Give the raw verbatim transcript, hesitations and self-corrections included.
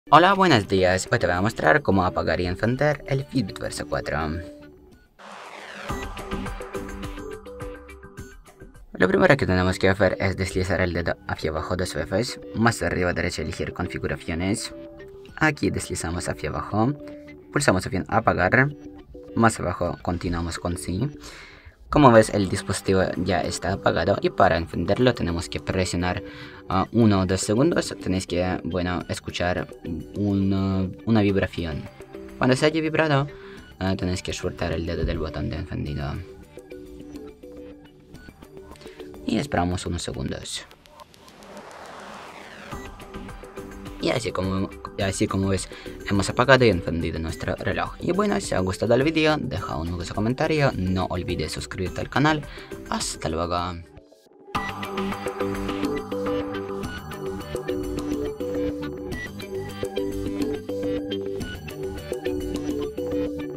Hola, buenos días. Hoy te voy a mostrar cómo apagar y encender el Fitbit Versa cuatro. Lo primero que tenemos que hacer es deslizar el dedo hacia abajo dos veces, más arriba a derecha elegir configuraciones, aquí deslizamos hacia abajo, pulsamos opción apagar, más abajo continuamos con sí. Como ves, el dispositivo ya está apagado y para encenderlo tenemos que presionar uh, uno o dos segundos. Tenéis que, bueno, escuchar una, una vibración. Cuando se haya vibrado, uh, tenéis que soltar el dedo del botón de encendido. Y esperamos unos segundos. Y así como, y así como ves, hemos apagado y encendido nuestro reloj. Y bueno, si te ha gustado el vídeo, deja un gusto comentario, no olvides suscribirte al canal. Hasta luego.